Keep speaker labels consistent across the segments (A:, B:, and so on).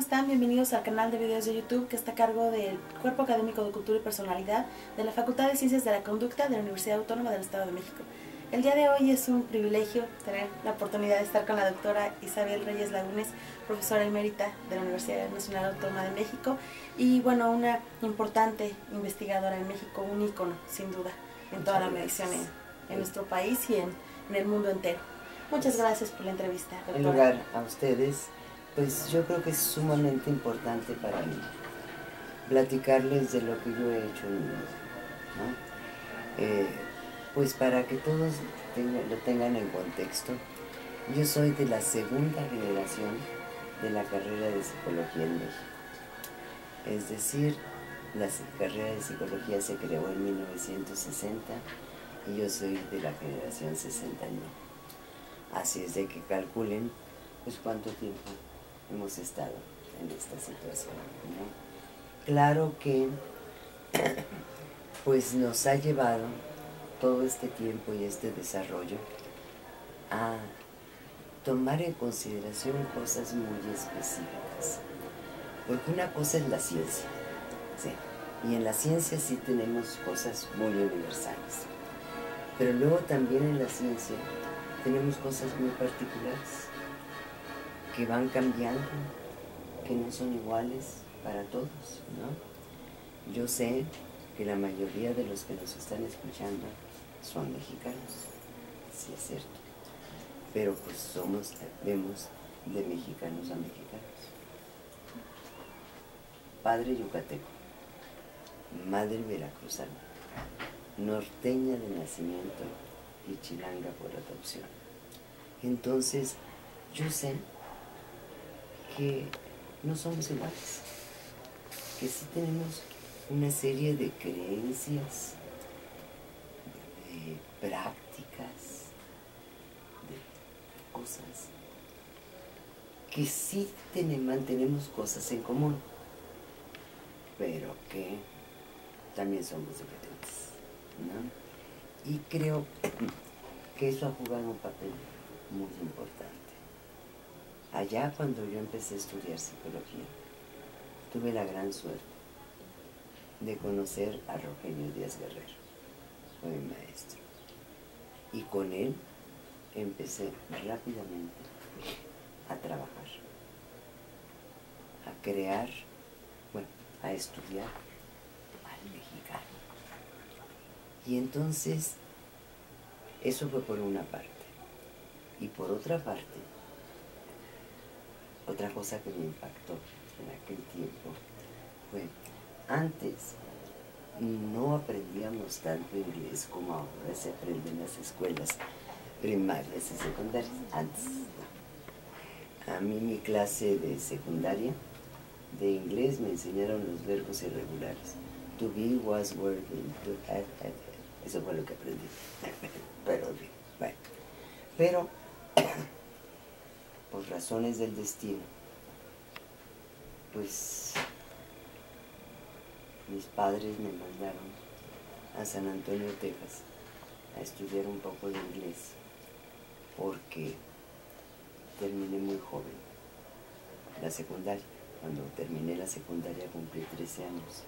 A: están? Bienvenidos al canal de videos de YouTube que está a cargo del Cuerpo Académico de Cultura y Personalidad de la Facultad de Ciencias de la Conducta de la Universidad Autónoma del Estado de México. El día de hoy es un privilegio tener la oportunidad de estar con la doctora Isabel Reyes Lagunes, profesora emérita de la Universidad Nacional Autónoma de México y bueno, una importante investigadora en México, un ícono sin duda en toda la medicina en nuestro país y en el mundo entero. Muchas gracias por la entrevista, doctora.
B: En lugar a ustedes, pues yo creo que es sumamente importante para mí platicarles de lo que yo he hecho en mi vida, ¿no? Pues para que todos lo tengan en contexto, yo soy de la segunda generación de la carrera de psicología en México. Es decir, la carrera de psicología se creó en 1960 y yo soy de la generación 61. Así es de que calculen pues cuánto tiempo hemos estado en esta situación, ¿no? Claro que pues nos ha llevado todo este tiempo y este desarrollo a tomar en consideración cosas muy específicas. Porque una cosa es la ciencia, ¿sí? Y en la ciencia sí tenemos cosas muy universales. Pero luego también en la ciencia tenemos cosas muy particulares que van cambiando, que no son iguales para todos, ¿no? Yo sé que la mayoría de los que nos están escuchando son mexicanos, sí es cierto, pero pues vemos de mexicanos a mexicanos. Padre yucateco, madre veracruzana, norteña de nacimiento y chilanga por adopción. Entonces, yo sé que no somos iguales, que sí tenemos una serie de creencias, de prácticas, de cosas, que sí mantenemos cosas en común, pero que también somos diferentes, ¿no? Y creo que eso ha jugado un papel muy importante. Allá cuando yo empecé a estudiar psicología, tuve la gran suerte de conocer a Rogelio Díaz Guerrero, fue mi maestro. Y con él empecé rápidamente a trabajar, a crear, bueno, a estudiar al mexicano. Y entonces, eso fue por una parte. Y por otra parte, otra cosa que me impactó en aquel tiempo fue, antes no aprendíamos tanto inglés como ahora se aprende en las escuelas primarias y secundarias. Antes, no. A mí mi clase de secundaria de inglés me enseñaron los verbos irregulares. To be, was, were, to, had. Eso fue lo que aprendí. Pero, bueno. Pero, por razones del destino, pues mis padres me mandaron a San Antonio, Texas, a estudiar un poco de inglés, porque terminé muy joven la secundaria. Cuando terminé la secundaria cumplí 13 años.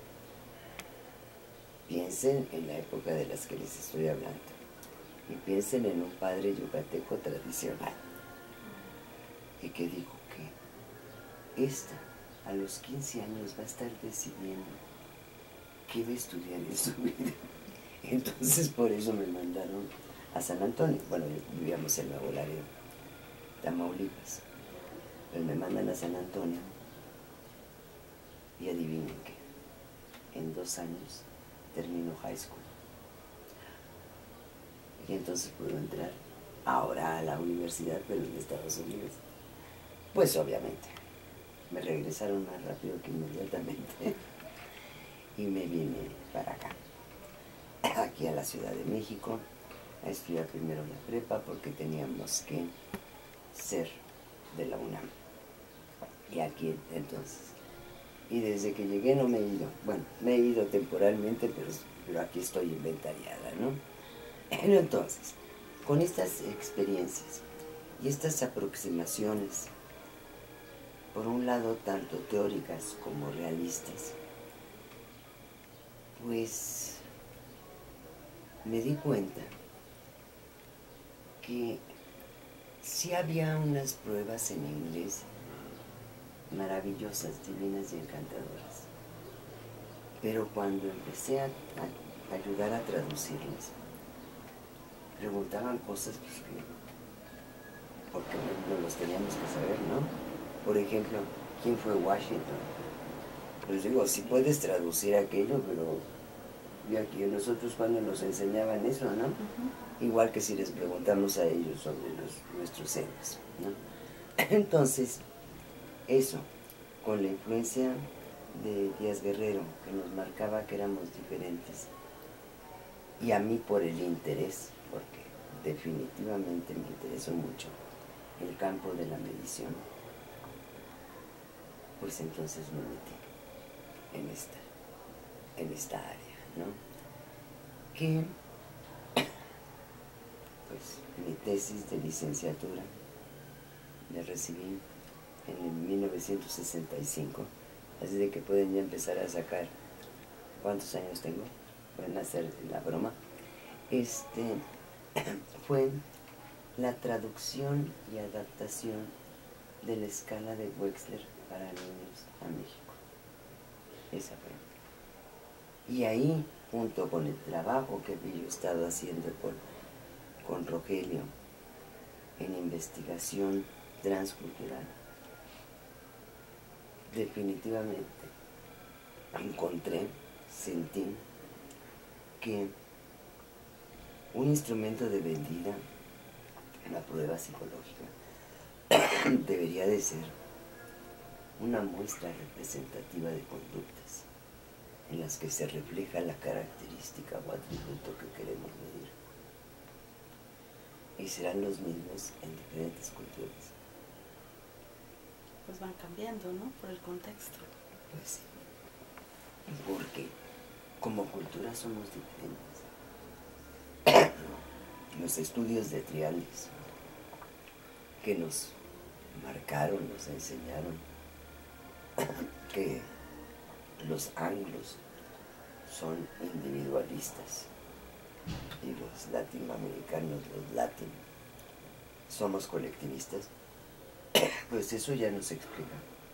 B: Piensen en la época de las que les estoy hablando y piensen en un padre yucateco tradicional y que dijo que esta a los 15 años va a estar decidiendo qué va a estudiar en su vida. Entonces por eso me mandaron a San Antonio. Bueno, vivíamos en Nuevo Laredo, Tamaulipas. Pues me mandan a San Antonio y adivinen qué, en 2 años termino high school. Y entonces puedo entrar ahora a la universidad, pero en Estados Unidos. Pues obviamente, me regresaron más rápido que inmediatamente y me vine para acá, aquí a la Ciudad de México, a estudiar primero la prepa porque teníamos que ser de la UNAM. Y aquí entonces, y desde que llegué no me he ido, bueno, me he ido temporalmente, pero aquí estoy inventariada, ¿no? Entonces, con estas experiencias y estas aproximaciones, por un lado tanto teóricas como realistas, pues me di cuenta que sí había unas pruebas en inglés maravillosas, divinas y encantadoras, pero cuando empecé a ayudar a traducirlas, preguntaban cosas pues, porque no los teníamos que saber, ¿no? Por ejemplo, ¿quién fue Washington? Pues digo, sí puedes traducir aquello, pero y aquí nosotros cuando nos enseñaban eso, ¿no? Igual que si les preguntamos a ellos sobre nuestros héroes, ¿no? Entonces, eso, con la influencia de Díaz Guerrero, que nos marcaba que éramos diferentes, y a mí por el interés, porque definitivamente me interesó mucho el campo de la medición, pues entonces me metí en esta área, ¿no? Que, pues, mi tesis de licenciatura la recibí en el 1965, así de que pueden ya empezar a sacar cuántos años tengo, pueden hacer la broma. Fue la traducción y adaptación de la escala de Wechsler para niños a México. Esa fue. Y ahí, junto con el trabajo que yo he estado haciendo con Rogelio en investigación transcultural, definitivamente encontré, sentí que un instrumento de medida en la prueba psicológica debería de ser una muestra representativa de conductas en las que se refleja la característica o atributo que queremos medir. Y serán los mismos en diferentes culturas.
A: Pues van cambiando, ¿no? Por el contexto.
B: Pues sí, porque como cultura somos diferentes. Los estudios de triales que nos marcaron, nos enseñaron que los anglos son individualistas y los latinoamericanos, los latinos, somos colectivistas, pues eso ya nos explica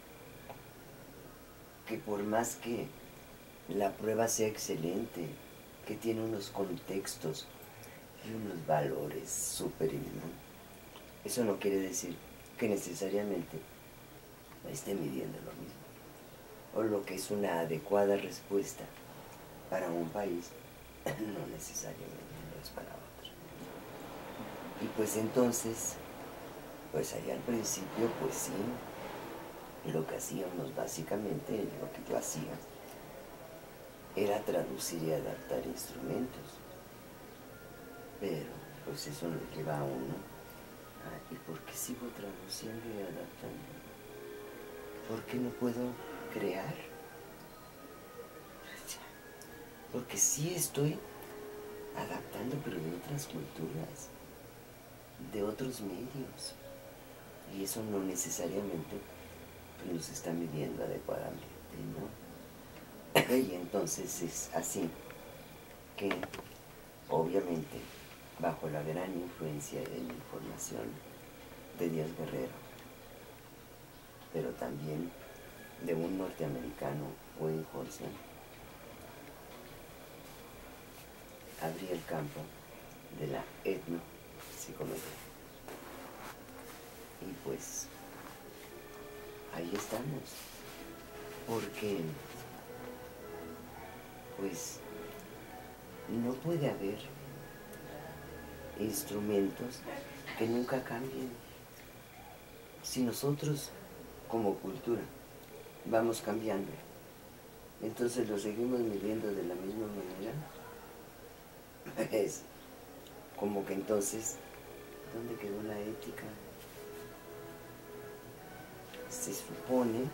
B: que por más que la prueba sea excelente, que tiene unos contextos y unos valores súper eminentes, eso no quiere decir que necesariamente esté midiendo lo mismo, o lo que es una adecuada respuesta para un país, no necesariamente lo es para otro. Y pues entonces, pues allá al principio, pues sí, lo que hacíamos básicamente, lo que yo hacía, era traducir y adaptar instrumentos. Pero, pues eso lo lleva a uno. ¿Y por qué sigo traduciendo y adaptando? ¿Por qué no puedo crear? Porque sí estoy adaptando, pero de otras culturas, de otros medios. Y eso no necesariamente nos está midiendo adecuadamente, ¿no? Y entonces es así que, obviamente, bajo la gran influencia de la información de Díaz Guerrero, pero también de un norteamericano, Wayne Holsman, abrí el campo de la etnopsicología. Y pues ahí estamos, porque pues no puede haber instrumentos que nunca cambien. Si nosotros como cultura vamos cambiando, entonces lo seguimos midiendo de la misma manera. Es como que entonces, ¿dónde quedó la ética? Se supone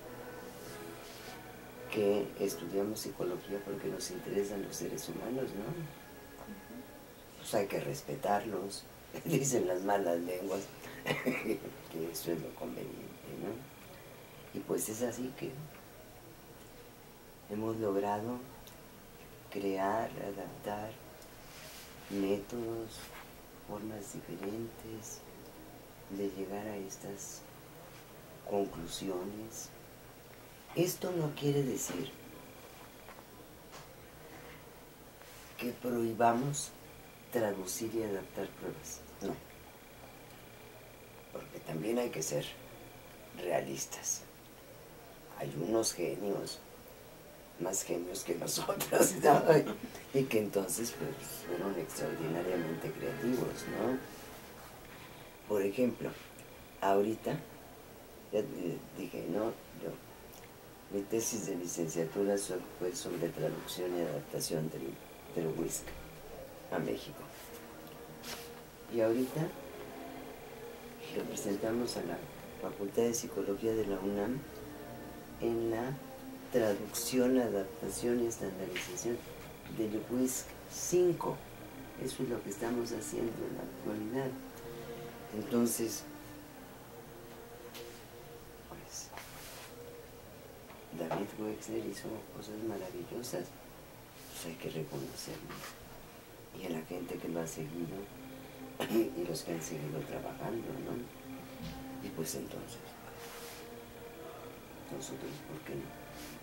B: que estudiamos psicología porque nos interesan los seres humanos, ¿no? Pues hay que respetarlos, dicen las malas lenguas, que eso es lo conveniente, ¿no? Y pues es así que hemos logrado crear, adaptar métodos, formas diferentes de llegar a estas conclusiones. Esto no quiere decir que prohibamos traducir y adaptar pruebas, no, porque también hay que ser realistas. Hay unos genios, más genios que nosotros, ¿no? Y que entonces pues, fueron extraordinariamente creativos, ¿no? Por ejemplo, ahorita, ya dije, no, mi tesis de licenciatura fue sobre traducción y adaptación del whisky a México. Y ahorita lo presentamos a la Facultad de Psicología de la UNAM en la traducción, adaptación y estandarización del WISC 5. Eso es lo que estamos haciendo en la actualidad. Entonces, pues, David Wexler hizo cosas maravillosas, pues hay que reconocerlo. Y a la gente que lo ha seguido, y los que han seguido trabajando, ¿no? Y pues entonces, nosotros, ¿por qué no?